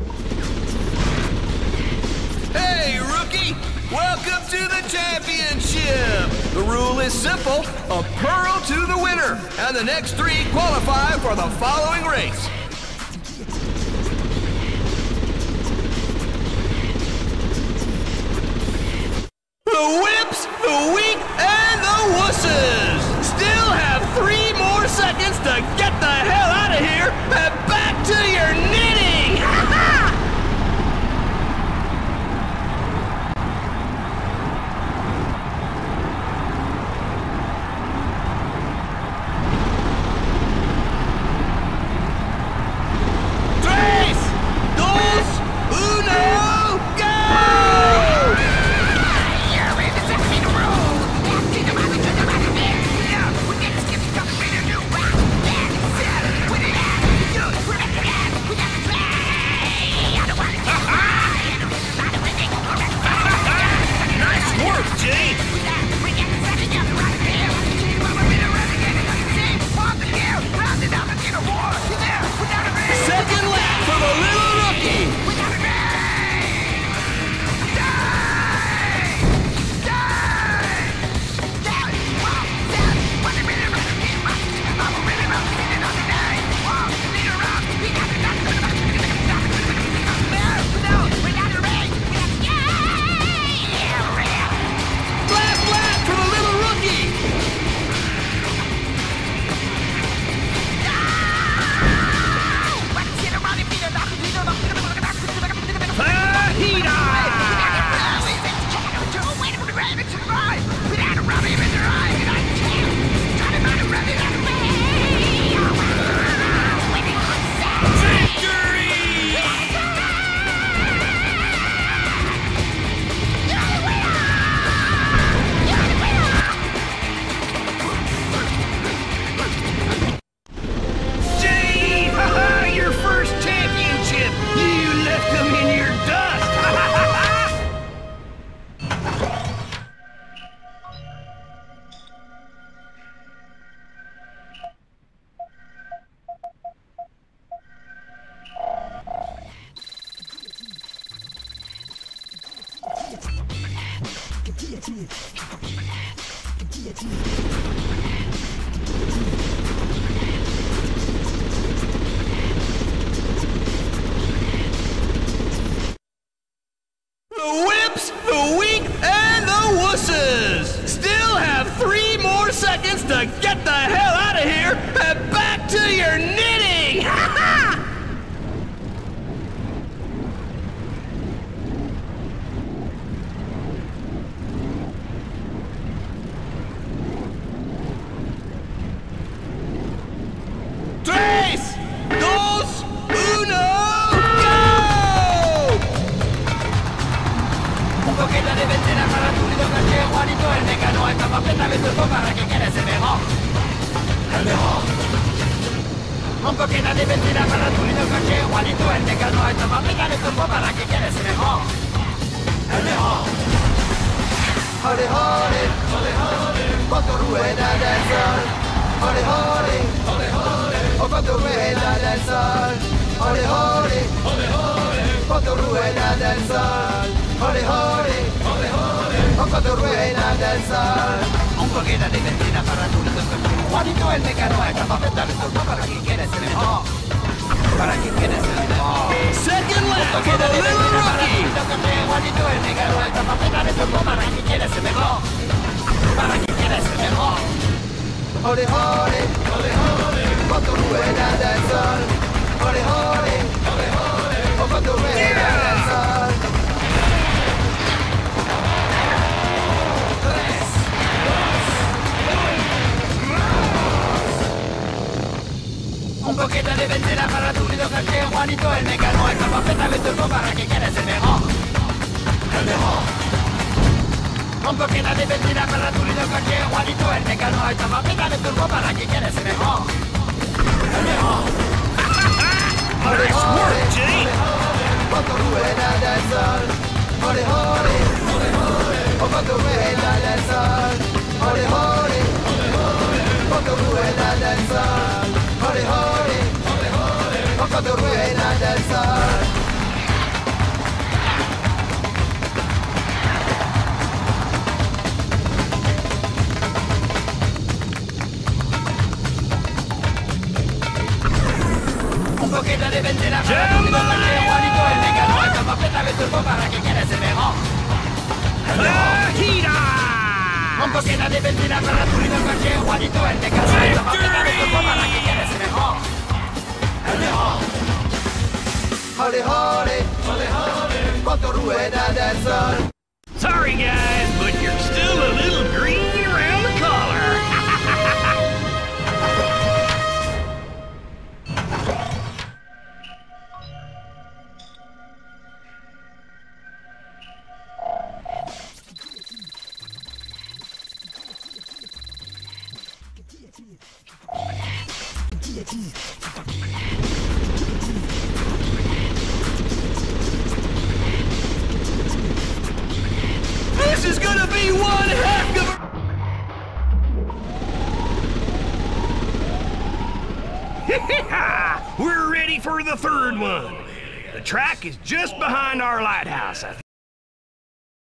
Hey, rookie! Welcome to the championship! The rule is simple, a pearl to the winner, and the next 3 qualify for the following race. The whips, the weak, and the wusses! Still have 3 more seconds to get the hell out of here and back to your knitting! The whips, the weak, and the wusses! Still have 3 more seconds to get the hell out of here and back to your knitting! Ha ha! Un poquito de benzina para tu lindo coche, Juanito el mecano, estamos aplicando el turbo para que quieres mejor. El mejor. Jole, jole, jole, jole, con tu rueda del sol. Jole, jole, jole, jole, o con tu rueda del sol. Jole, jole, jole, jole, con tu rueda del sol. Jole, jole, jole, jole, o con tu rueda del sol. Un poquito de benzina para tu lindo coche, Juanito el mecano, estamos aplicando el turbo para que quieres mejor. Para que quieres mejor. Second lap for the little rookie. Juanito el mecano, estamos aplicando el turbo para que quieres mejor. Para que quieres mejor. Jole, jole, jole, jole, con tu rueda del sol. Jole, jole, jole, jole, o con tu rueda del sol. 3, 2, 1. Un poquito de benzina para tu lindo coche, Juanito el mecano, estamos apretando el turbo para que quieres el mejor. El mejor. Un poquito de benzina para tu lindo coche, Juanito el mecano, estamos apretando el turbo para que quieres el mejor. El mejor. Nice work, Jay! Con tu rueda del sol. Jole, jole, jole, jole, o con tu rueda del sol. Jole, jole, jole, jole, con tu rueda del sol. Jole, jole, jole, jole, o con tu rueda del sol. Un poquito de benzina para tu lindo coche, Juanito el mecánico. Toma, pícale tu bomba para que quedes mejor. El mejor. Jole, jole, jole, jole, con tu rueda del sol. Sorry, guys, but you're still a little green around the collar. This is gonna be one heck of a... We're ready for the third one. The track is just behind our lighthouse, I think.